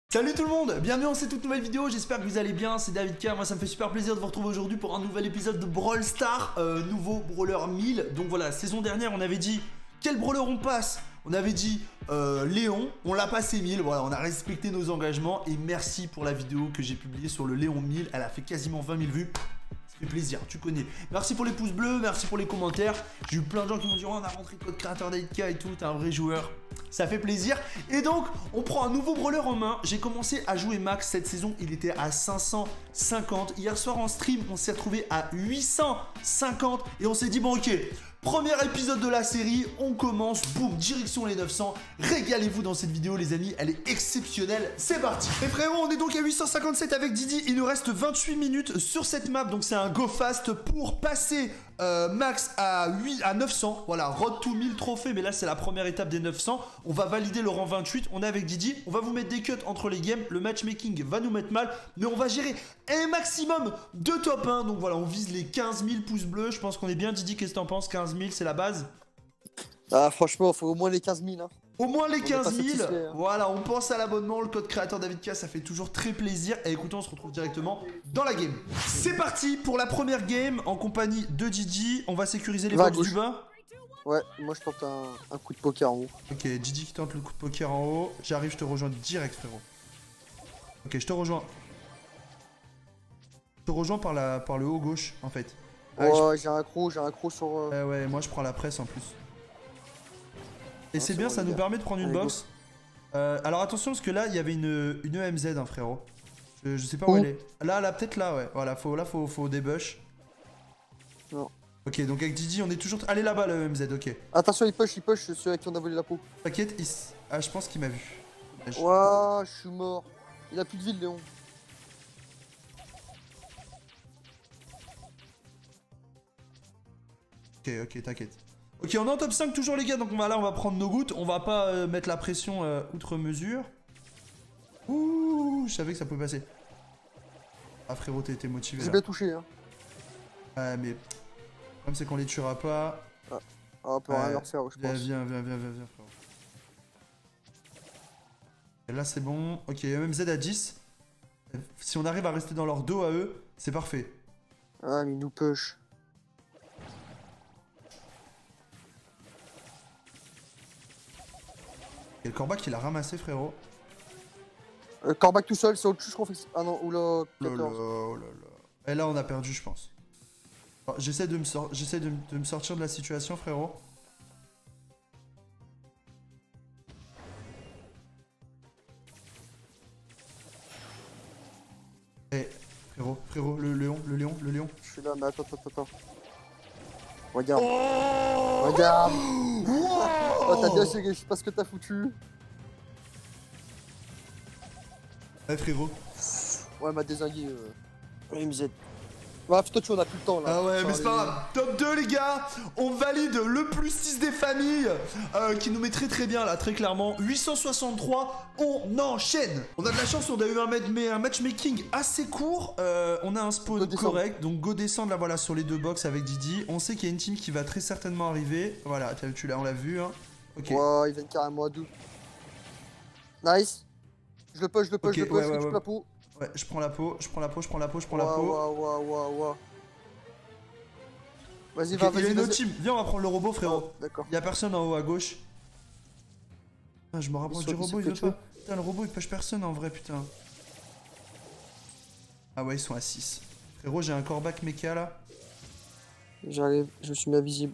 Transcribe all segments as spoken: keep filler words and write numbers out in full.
Salut tout le monde, bienvenue dans cette toute nouvelle vidéo, j'espère que vous allez bien, c'est David K, moi ça me fait super plaisir de vous retrouver aujourd'hui pour un nouvel épisode de Brawl Stars, euh, nouveau Brawler mille. Donc voilà, la saison dernière on avait dit quel Brawler on passe, on avait dit euh, Léon, on l'a passé mille, voilà, on a respecté nos engagements et merci pour la vidéo que j'ai publiée sur le Léon mille, elle a fait quasiment vingt mille vues. Ça fait plaisir, tu connais. Merci pour les pouces bleus, merci pour les commentaires. J'ai eu plein de gens qui m'ont dit oh, on a rentré le code créateur d'A I K et tout, t'es un vrai joueur. Ça fait plaisir. Et donc, on prend un nouveau brawler en main. J'ai commencé à jouer max cette saison, il était à cinq cent cinquante. Hier soir en stream, on s'est retrouvé à huit cent cinquante. Et on s'est dit bon ok, premier épisode de la série, on commence, boum, direction les neuf cents. Régalez-vous dans cette vidéo les amis, elle est exceptionnelle, c'est parti. Et frérot, on est donc à huit cent cinquante-sept avec Didi, il nous reste vingt-huit minutes sur cette map, donc c'est un go fast pour passer euh, max à, huit, à neuf cents. Voilà, road to mille trophées, mais là c'est la première étape des neuf cents. On va valider le rang vingt-huit, on est avec Didi, on va vous mettre des cuts entre les games, le matchmaking va nous mettre mal, mais on va gérer un maximum de top un, donc voilà, on vise les quinze mille pouces bleus, je pense qu'on est bien. Didi, qu'est-ce que t'en penses? Quinze mille, c'est la base? Ah franchement, il faut au moins les quinze mille. Hein. Au moins les on quinze mille, hein. Voilà, on pense à l'abonnement, le code créateur David K, ça fait toujours très plaisir. Et écoutez, on se retrouve directement dans la game. C'est parti pour la première game en compagnie de Didi. On va sécuriser les box du bas. Ouais, moi je tente un, un coup de poker en haut. Ok, Didi qui tente le coup de poker en haut. J'arrive, je te rejoins direct, frérot. Ok, je te rejoins. Je te rejoins par, la, par le haut gauche, en fait. Ah, ouais, je... j'ai un croc, j'ai un croc sur... Euh... Euh, ouais, moi je prends la presse en plus. Et ah, c'est bien, ça nous permet de prendre une Allez, box. Euh, alors attention, parce que là, il y avait une, une E M Z, hein, frérot. Je, je sais pas où, où elle est. Là, là, peut-être là, ouais. Voilà, faut, là, faut, faut des bush. Non. Ok, donc avec Didi, on est toujours... Allez là-bas, le E M Z, ok. Attention, il push, il push, celui avec qui on a volé la peau. T'inquiète, il... Ah, je pense qu'il m'a vu. Ouah, je suis mort. Il a plus de ville, Léon. Ok, ok, t'inquiète. Ok, on est en top cinq toujours, les gars, donc on va, là, on va prendre nos gouttes. On va pas euh, mettre la pression euh, outre mesure. Ouh, je savais que ça pouvait passer. Ah, frérot, t'es motivé. J'ai bien touché, hein. Ouais, mais... Comme c'est qu'on les tuera pas... Ah, ah on peut rien leur faire, je viens, pense. Viens, viens, viens, viens, viens, frérot. Et là, c'est bon. Ok, E M Z à dix. Si on arrive à rester dans leur dos à eux, c'est parfait. Ah, mais il nous push. Et le corbac il a ramassé, frérot. Euh, corbac tout seul, c'est autre chose qu'on fait. Ah non, oula, quatorze. Oh là là. Et là, on a perdu, je pense. J'essaie de, me sor... de, de me sortir de la situation, frérot. Eh, frérot, frérot, le lion, le lion, le lion. Je suis là, mais attends, attends, attends. Regarde. Oh Regarde. Wow. Oh, t'as bien géré, je sais pas ce que t'as foutu. Ouais, frérot. Ouais, m'a désingué. Euh... M Z. Ouais, toi, tu en as plus le temps là. Ah ouais, mais c'est pas grave. Top deux, les gars. On valide le plus six des familles euh, qui nous met très très bien là, très clairement. huit cent soixante-trois, on enchaîne. On a de la chance, on a eu un, un matchmaking assez court. Euh, on a un spawn correct, donc go descendre là, voilà, sur les deux box avec Didi. On sait qu'il y a une team qui va très certainement arriver. Voilà, tu l'as, on l'a vu. Hein. Ok. Ouais, ils viennent carrément à deux. Nice. Je le push, je le push, okay, je le push, ouais, je ouais, récupère ouais. la peau. Ouais, je prends la peau, je prends la peau, je prends la peau, je prends wow, la peau. Waouh, waouh, waouh, waouh. Vas-y, okay, va, vas-y. Il y a une autre team. Viens, on va prendre le robot, frérot. Oh, d'accord. Il y a personne en haut à gauche. Ah, je me rapproche du robot, il veut pas. Putain, le robot il push personne en vrai, putain. Ah ouais, ils sont à six. Frérot, j'ai un corbac mecha là. J'arrive, je me suis mis invisible.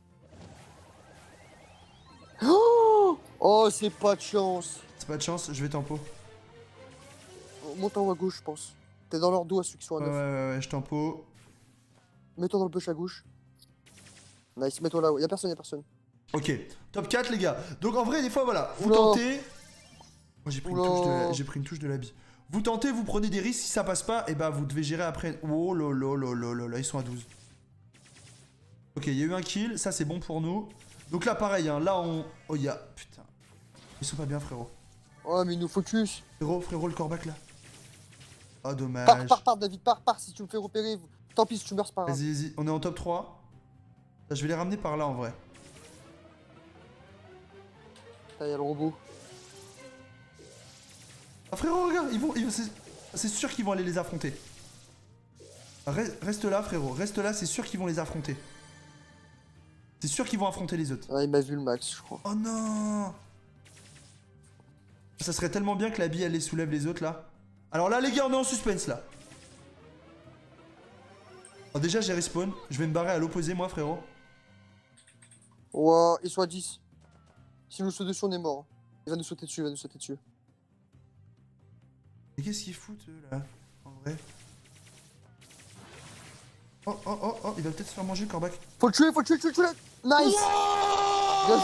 Oh, oh c'est pas de chance. C'est pas de chance, je vais tempo. Monte en haut à gauche, je pense. T'es dans leur dos à ceux qui sont à neuf. Ouais, ouais, ouais, ouais, je tempo. Mets-toi dans le bush à gauche. Nice, mets-toi là-haut. Y'a personne, y'a personne. Ok, top quatre, les gars. Donc en vrai, des fois, voilà, vous Oula. tentez. Moi, j'ai pris, la... pris une touche de la bille. Vous tentez, vous prenez des risques. Si ça passe pas, et bah, vous devez gérer après. Oh là là là là là là, ils sont à douze. Ok, il y a eu un kill. Ça, c'est bon pour nous. Donc là, pareil, hein, là, on. Oh, il y a. Putain. Ils sont pas bien, frérot. Oh, mais il nous focus. Frérot, frérot, le corbac là. Oh, dommage. Pars, pars, pars, David, pars, pars. Si tu me fais repérer, tant pis si tu meurs, c'est pas grave. Vas-y, vas-y, on est en top trois. Je vais les ramener par là en vrai. Là, y'a le robot. Ah frérot, regarde, ils vont, ils- c'est sûr qu'ils vont aller les affronter. Reste, reste là frérot, reste là, c'est sûr qu'ils vont les affronter. C'est sûr qu'ils vont affronter les autres. Ah, il m'a vu le max, je crois. Oh non. Ça serait tellement bien que la bille elle les soulève les autres là. Alors là les gars, on est en suspense là. Oh, déjà j'ai respawn, je vais me barrer à l'opposé moi frérot. Ouah, ils sont à dix. Si nous saute dessus, on est mort. Il va nous sauter dessus, il va nous sauter dessus. Mais qu'est-ce qu'ils foutent eux là, en vrai? Oh oh oh oh, il va peut-être se faire manger Corbac. Faut le tuer, faut le tuer, tuer, tuer. Nice. Bien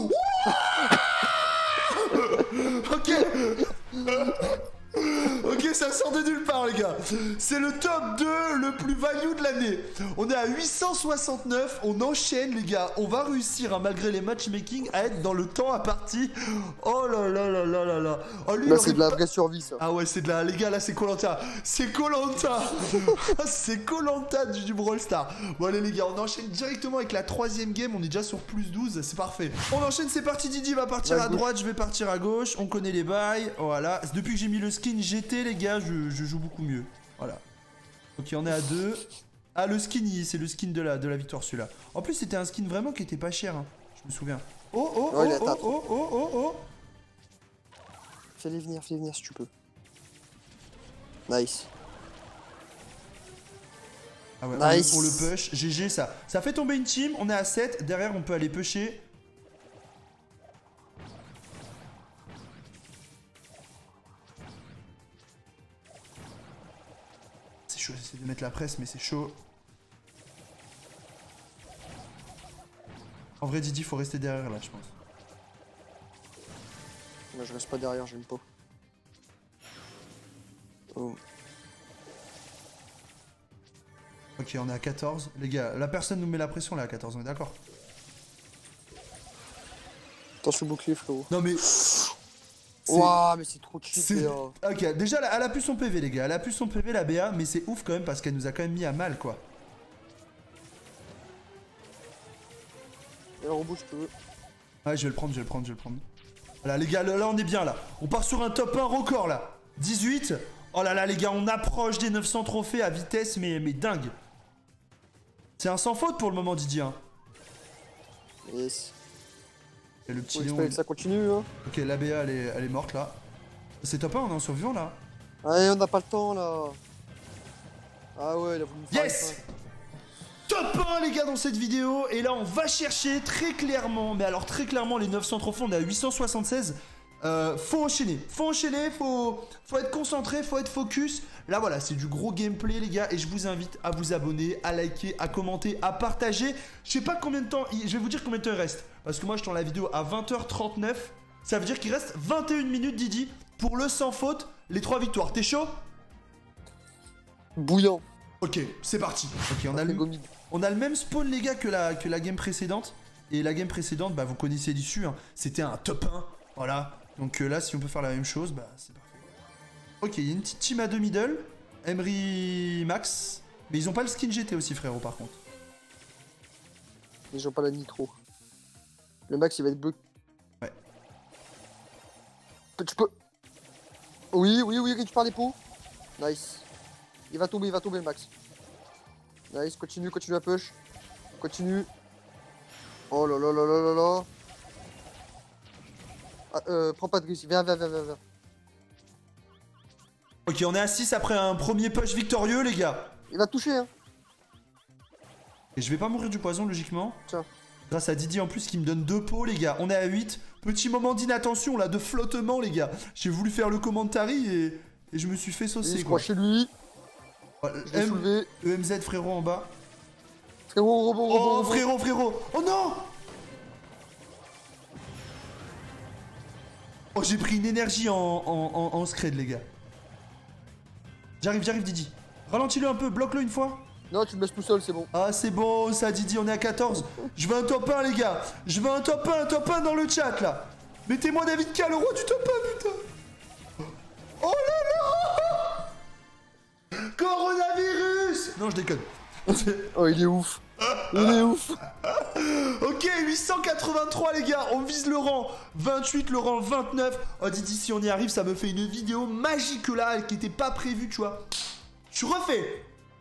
joué. Ok. Ok, ça sort de nulle part les gars. C'est le top deux le plus value de l'année. On est à huit cent soixante-neuf, on enchaîne les gars. On va réussir, hein, malgré les matchmaking, à être dans le temps à partie. Oh là là là là là là. Oh, lui, là c'est de la pas... vraie survie ça. Ah ouais, c'est de la... Les gars, là c'est Koh-Lanta. C'est Koh-Lanta. C'est Koh-Lanta du, du Brawl Stars. Bon allez les gars, on enchaîne directement avec la troisième game. On est déjà sur plus douze, c'est parfait. On enchaîne, c'est parti. Didi va partir ouais, à droite, je vais partir à gauche. On connaît les bails, voilà. Depuis que j'ai mis le skin G T les gars, je, je joue beaucoup mieux. Voilà. Ok, on est à deux. Ah, le skin, c'est le skin de la, de la victoire celui-là. En plus, c'était un skin vraiment qui était pas cher, hein. Je me souviens. Oh, oh, oh, ouais, oh, oh, oh, oh, oh. Fais-les venir, fais-les venir si tu peux. Nice. Ah ouais, nice. on, le, on le push. G G, ça. Ça fait tomber une team. On est à sept. Derrière, on peut aller pusher. C'est chaud, j'essaie de mettre la presse, mais c'est chaud. En vrai, Didi, faut rester derrière là, je pense. Moi, je reste pas derrière, j'aime pas. Oh. Ok, on est à quatorze. Les gars, la personne nous met la pression là à quatorze, on est d'accord? Attention au bouclier, frérot. Non mais... Waouh, mais c'est trop cheap, Béa. Ok, déjà, elle a plus son P V, les gars. Elle a plus son P V, la B A, mais c'est ouf quand même parce qu'elle nous a quand même mis à mal, quoi. Et le robot, je peux. Ouais, je vais le prendre, je vais le prendre, je vais le prendre. Voilà, les gars, là, on est bien, là. On part sur un top un record, là. dix-huit. Oh là là, les gars, on approche des neuf cents trophées à vitesse, mais, mais dingue. C'est un sans faute pour le moment, Didier. Hein. Yes. Et le petit On lion. espère que ça continue, hein. Ok, la B A, elle est, elle est morte, là. C'est top un, on est en survivant, là. Allez, on n'a pas le temps, là. Ah ouais, il a voulu me faire Yes! Top un les gars dans cette vidéo. Et là on va chercher très clairement, mais alors très clairement les neuf cents trophées, on est à huit cent soixante-seize. euh, Faut enchaîner, faut enchaîner, faut, faut être concentré, faut être focus. Là voilà, c'est du gros gameplay les gars. Et je vous invite à vous abonner, à liker, à commenter, à partager. Je sais pas combien de temps, je vais vous dire combien de temps il reste. Parce que moi je tourne la vidéo à vingt heures trente-neuf. Ça veut dire qu'il reste vingt et une minutes Didi pour le sans faute, les trois victoires. T'es chaud? Bouillant. Ok, c'est parti. Ok, on a, le, on a le même spawn les gars que la, que la game précédente. Et la game précédente, bah vous connaissez l'issue, hein. C'était un top un, voilà. Donc euh, là, si on peut faire la même chose, bah c'est parfait. Ok, il y a une petite team à deux middle. Emery, Max. Mais ils ont pas le skin G T aussi frérot par contre. Ils ont pas la nitro. Le max il va être bleu. Ouais. Tu peux... Oui, oui, oui, récupère les pots. Nice. Il va tomber, il va tomber le max. Nice, continue, continue à push. Continue. Oh là là là là là là. Ah, euh, prends pas de risque. Viens, viens, viens, viens, viens. Ok, on est à six après un premier push victorieux les gars. Il va toucher, hein. Et je vais pas mourir du poison logiquement. Tiens. Grâce à Didi en plus qui me donne deux pots les gars. On est à huit. Petit moment d'inattention là, de flottement les gars. J'ai voulu faire le commentary et, et je me suis fait saucer. Il se croit chez lui. Oh, je M... soulevé. E M Z frérot en bas. Frérot, rebond, rebond. Oh rebond. frérot, frérot. Oh non. Oh j'ai pris une énergie en, en, en, en scred les gars. J'arrive, j'arrive Didi. Ralentis-le un peu, bloque-le une fois. Non, tu me laisses tout seul, c'est bon. Ah c'est bon ça Didi, on est à quatorze. Je veux un top un les gars. Je veux un top un, un top un dans le chat là. Mettez-moi David K, le roi du top un putain. Oh là là. Coronavirus. Non je déconne. Oh il est ouf. Il est ouf. Ok, huit cent quatre-vingt-trois les gars, on vise le rang vingt-huit, le rang vingt-neuf. Oh Didi, si on y arrive, ça me fait une vidéo magique là, qui était pas prévue, tu vois. Tu refais.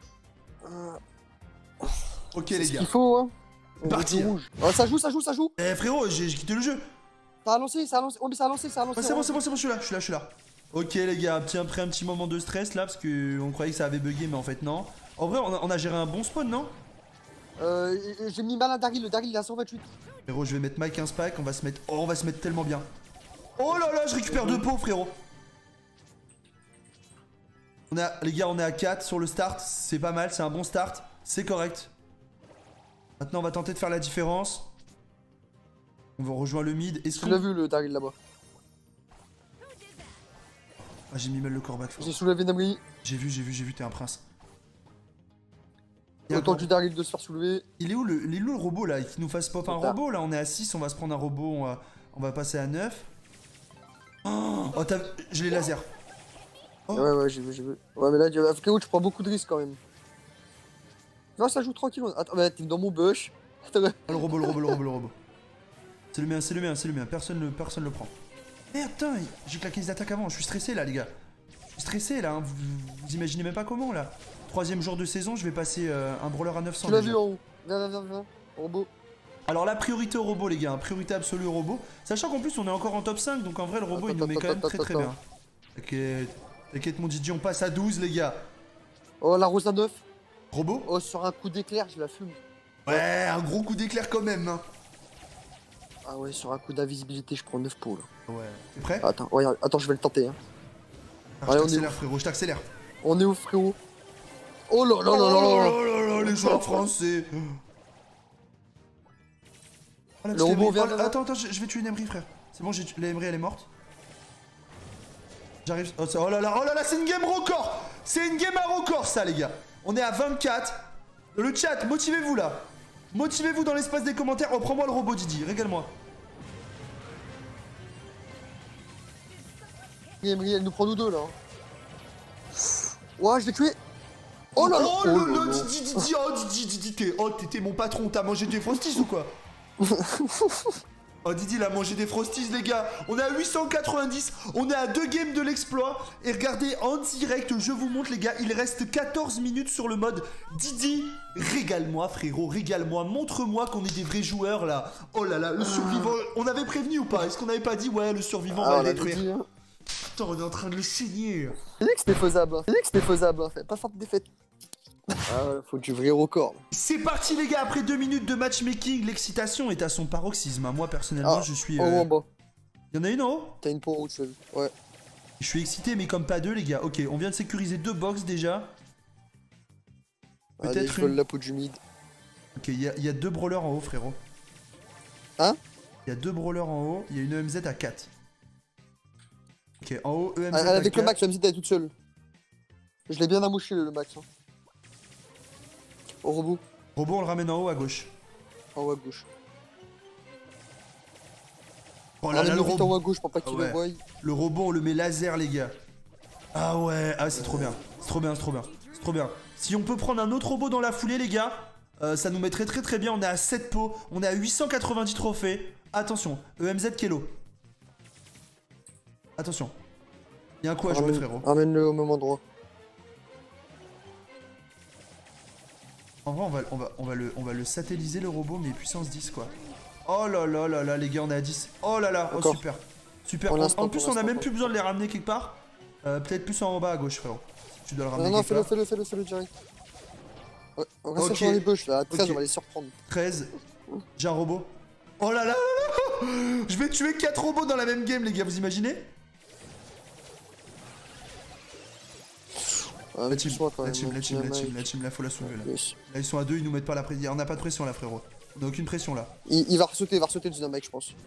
Ok les gars. Il faut, hein. Parti. Oh, ça joue, ça joue, ça joue. Eh frérot, j'ai quitté le jeu. Ça a lancé, ça a lancé. Oh, mais ça a lancé, ça a lancé. Ouais, c'est bon, c'est bon, c'est bon, je suis là, je suis là, je suis là. Ok les gars, petit, après un petit moment de stress là, parce que on croyait que ça avait bugué, mais en fait non. En vrai, on a, on a géré un bon spawn, non? Euh, j'ai mis mal à Daryl, le Daryl il a cent vingt-huit. Frérot, je vais mettre ma quinze pack, on va se mettre. Oh, on va se mettre tellement bien. Oh là là, je récupère deux pots, frérot. On est à, les gars, on est à quatre sur le start, c'est pas mal, c'est un bon start, c'est correct. Maintenant, on va tenter de faire la différence. On va rejoindre le mid. Est-ce Tu l'as vu le Daryl là-bas? Ah, j'ai mis mal le corbac, frérot. J'ai soulevé Namri. J'ai vu, j'ai vu, j'ai vu, t'es un prince. Autant du Daryl de se faire soulever. Il est où le, il est où le robot là? Qu'il nous fasse pop un robot là? On est à six, on va se prendre un robot, on va, on va passer à neuf. Oh, oh t'as. Je l'ai laser. Oh. Ouais, ouais, j'ai vu, j'ai vu. Ouais, mais là, frérot, tu prends beaucoup de risques quand même. Non, ça joue tranquille. Attends, mais t'es dans mon bush. Oh, le robot, le robot, le robot, le robot. C'est le mien, c'est le mien, c'est le mien. Personne le, personne le prend. Merde, putain, j'ai claqué les attaques avant. Je suis stressé là, les gars. Je suis stressé là. Hein. Vous, vous imaginez même pas comment là. Troisième jour de saison, je vais passer euh, un brawler à neuf cents. Tu l'as vu en haut. Viens, viens, viens, viens. Robot. Alors la priorité au robot, les gars. Hein. Priorité absolue au robot. Sachant qu'en plus, on est encore en top cinq. Donc en vrai, le robot, attends, il nous met quand même très très bien. T'inquiète, t'inquiète, mon Didier, on passe à douze, les gars. Oh, la rose à neuf. Robot? Oh, sur un coup d'éclair, je la fume. Ouais, un gros coup d'éclair quand même. Hein. Ah ouais, sur un coup d'invisibilité, je prends neuf pots là. Ouais. T'es prêt? Attends, ouais, attends, je vais le tenter. Hein. Ah, je t'accélère, frérot, je t'accélère. On est où, frérot? Oh là là là là là là là, les joueurs français. Oh, le robot vient. Oh, attends, attends, je vais tuer une Emery, frère. C'est bon, la Emery, elle est morte. J'arrive. Oh, oh là là, oh là là, c'est une game record. C'est une game à record, ça, les gars. On est à vingt-quatre. Le chat, motivez-vous là. Motivez-vous dans l'espace des commentaires. Oh, prends-moi le robot, Didi, régale-moi. Emery, elle nous prend nous deux là. Ouais, je l'ai tué. Oh là là. Oh, oh là là, Didi, Didi, oh Didi, Didi, t'es oh, t'es mon patron, t'as mangé des frosties ou quoi? Oh Didi, il a mangé des frosties, les gars. On est à huit cent quatre-vingt-dix, on est à deux games de l'exploit. Et regardez, en direct, je vous montre, les gars, il reste quatorze minutes sur le mode. Didi, régale-moi, frérot, régale-moi. Montre-moi qu'on est des vrais joueurs, là. Oh là là, le survivant, on avait prévenu ou pas? Est-ce qu'on avait pas dit, ouais, le survivant ah, va le détruire dit, hein. Putain, on est en train de le saigner. C'est dit que c'était faisable, hein. C'est dit que c'était faisable, hein. Pas faire de défaite. Ah ouais, faut du vrai record. C'est parti les gars, après deux minutes de matchmaking, l'excitation est à son paroxysme. Moi personnellement, ah, je suis... En haut, euh... en bas. Y'en a une en haut? T'as une peau en haut, tu as ouais. Je suis excité, mais comme pas deux les gars. Ok, on vient de sécuriser deux box déjà. Peut-être une... la peau du mid. Ok, il y, y a deux brawlers en haut, frérot. Hein? Il y a deux brawlers en haut, il y a une E M Z à quatre. Ok, en haut, E M Z ah, à avec quatre. le max, E M Z elle est toute seule. Je l'ai bien amouché le max. Hein. Au robot. Robot, on le ramène en haut à gauche. En haut à gauche. Oh là là, le robot. En haut à gauche pour pas qu'il ah ouais. le voie. Le robot, on le met laser, les gars. Ah ouais, ah c'est trop bien. C'est trop bien, c'est trop bien. C'est trop bien. Si on peut prendre un autre robot dans la foulée, les gars, euh, ça nous met très très très bien. On est à sept pots, on est à huit cent quatre-vingt-dix trophées. Attention, E M Z Kelo. Attention. Il y a un coup à jouer, frérot. Ramène-le au même endroit. En vrai, on va, on, va, on, va le, on va le satelliser, le robot, mais puissance dix, quoi. Oh là là là là, les gars, on est à dix. Oh là là, oh super. Super. En, en plus, on a même plus besoin de les ramener quelque part. Euh, Peut-être plus en bas à gauche, frérot. Si tu dois le ramener. Non, non, fais-le, fais-le, fais-le, fais-le direct. Ouais, on reste okay. Sur les bush là. À treize, okay. On va les surprendre. treize. J'ai un robot. Oh là là là là. Je vais tuer quatre robots dans la même game, les gars, vous imaginez? Ah, la team, la team, la team, la team, la team, là faut la soulever là. Yes. Là ils sont à deux, ils nous mettent pas la pression. On a pas de pression là, frérot. On a aucune pression là. Il, il va ressauter, il va ressauter le dynamite, je pense.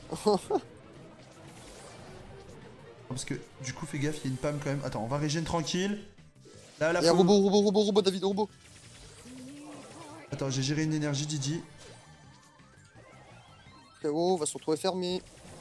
Parce que du coup, fais gaffe, il y a une pam quand même. Attends, on va régénérer tranquille. Là, là, il y a un robot, robot, robot, robot, David, robot. Attends, j'ai géré une énergie, Didi. Frérot, on va se retrouver fermé.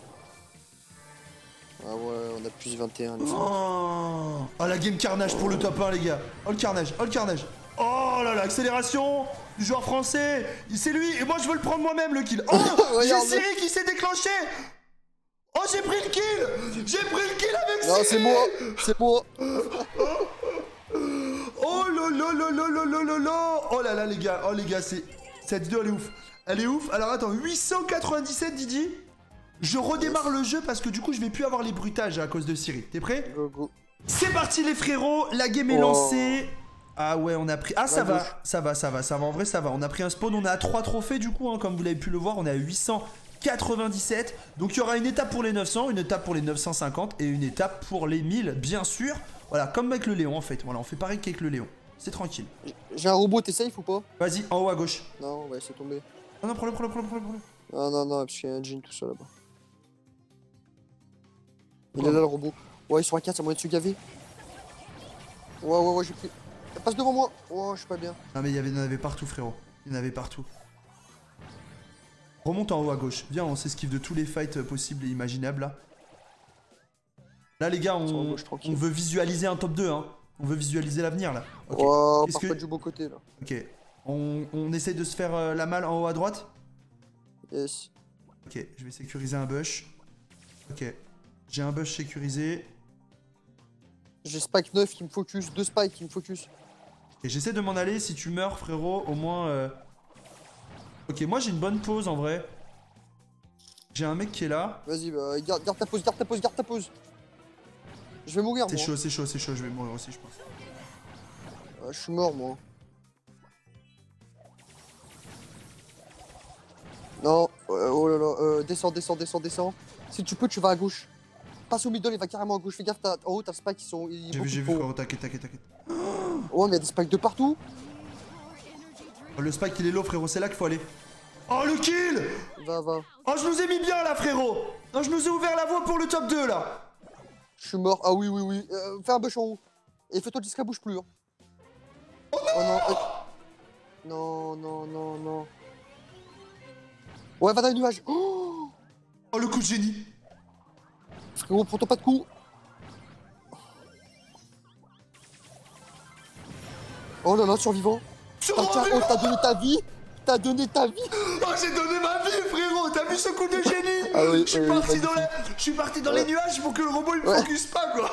Ah ouais, on a plus vingt et un. Les oh, oh, la game carnage pour le top un, les gars. Oh le carnage, oh le carnage. Oh Oh là là, accélération du joueur français. C'est lui. Et moi, je veux le prendre moi-même, le kill. Oh, j'ai Regarde. Siri qui s'est déclenché. Oh, j'ai pris le kill. J'ai pris le kill avec Non, Siri. c'est moi. C'est moi. Oh là là là là là là là là. Oh là là, les gars. Oh, les gars, c'est... Cette vidéo, elle est ouf. Elle est ouf. Alors, attends. huit cent quatre-vingt-dix-sept, Didi. Je redémarre le jeu parce que du coup, je vais plus avoir les bruitages à cause de Siri. T'es prêt? Go, go. C'est parti, les frérots. La game est Oh. lancée. Ah ouais, on a pris... Ah, ça La va, gauche. ça va, ça va, ça va. En vrai, ça va. On a pris un spawn. On a trois trophées, du coup, hein, comme vous l'avez pu le voir. On est à huit cent quatre-vingt-dix-sept. Donc, il y aura une étape pour les neuf cents, une étape pour les neuf cent cinquante et une étape pour les mille, bien sûr. Voilà, comme avec le Léon, en fait. Voilà, on fait pareil qu'avec le Léon. C'est tranquille. J'ai un robot, t'es safe ou pas? Vas-y, en haut à gauche. Non, on va essayer de tomber. Oh non, prends-le, prends-le, prends-le, prends-le. prends-le. Non, non, non, parce qu'il y a un jean tout ça là-bas. Il Quoi? est là le robot. Ouais, ils sont à quatre, ça moyen de se gaver. Ouais, ouais, ouais, j'ai pris. Elle passe devant moi. Oh, je suis pas bien. Non, mais il y avait- il y en avait partout, frérot. Il y en avait partout. Remonte en haut à gauche. Viens, on s'esquive de tous les fights euh, possibles et imaginables, là. Là, les gars, Sur la on, gauche, tranquille. on veut visualiser un top deux, hein. On veut visualiser l'avenir, là. Ok. Oh, Qu'est-ce par que- pas du beau côté là. Ok. On, on essaie de se faire euh, la malle en haut à droite. Yes. Ok, je vais sécuriser un bush. Ok. J'ai un bush sécurisé. J'ai Spike neuf qui me focus, deux Spike qui me focus. Et j'essaie de m'en aller. Si tu meurs, frérot, au moins... euh, Ok, moi j'ai une bonne pause, en vrai. J'ai un mec qui est là. Vas-y, bah, garde, garde ta pause, garde ta pause, garde ta pause. Je vais mourir, C'est moi. chaud, c'est chaud, c'est chaud. Je vais mourir aussi, je pense. Ah, je suis mort, moi. Non, euh, oh là là, euh, descends, descends, descends, descends. Si tu peux, tu vas à gauche. Passe au middle, il va carrément à gauche. Fais gaffe, t'as- en haut, t'as Spike qui sont. ils- J'ai beaucoup vu, j'ai de vu, pots. frérot. T'inquiète, t'inquiète, t'inquiète. Oh, mais il y a des Spikes de partout. Oh, le spike, il est low, frérot. C'est là qu'il faut aller. Oh, le kill! Va, va. Oh, je nous ai mis bien, là, frérot! Oh, je nous ai ouvert la voie pour le top deux, là! Je suis mort. Ah oui, oui, oui. Euh, fais un bush en haut. Et fais-toi jusqu'à bouge plus. Hein. Oh non, euh, non, non, non, non. Ouais, va dans les nuages. Oh, Oh, le coup de génie! frérot, prends-toi pas de coups. Oh là là, survivant. T'as Survendu! oh, t'as donné ta vie. T'as donné ta vie. Oh, j'ai donné ma vie, frérot! T'as vu ce coup de génie? Ah oui, Je suis oui, parti magnifique. dans, la... Je suis parti dans les Ouais. nuages pour que le robot il me Ouais. focus pas, quoi!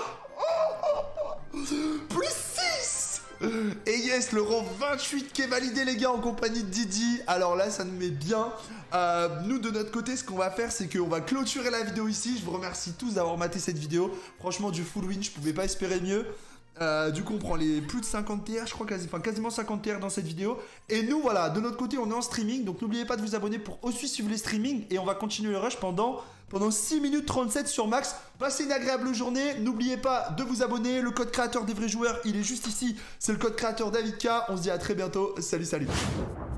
Plus six! Et yes, le rang vingt-huit qui est validé, les gars, en compagnie de Didi. Alors là, ça nous met bien. Euh, nous, de notre côté, ce qu'on va faire, c'est qu'on va clôturer la vidéo ici. Je vous remercie tous d'avoir maté cette vidéo. Franchement, du full win, je pouvais pas espérer mieux. Euh, du coup, on prend les plus de cinquante T R, je crois quasi, enfin, quasiment cinquante T R dans cette vidéo. Et nous, voilà, de notre côté, on est en streaming. Donc, n'oubliez pas de vous abonner pour aussi suivre les streamings. Et on va continuer le rush pendant, pendant six minutes trente-sept sur max. Passez une agréable journée. N'oubliez pas de vous abonner. Le code créateur des vrais joueurs, il est juste ici. C'est le code créateur David K. On se dit à très bientôt. Salut, salut.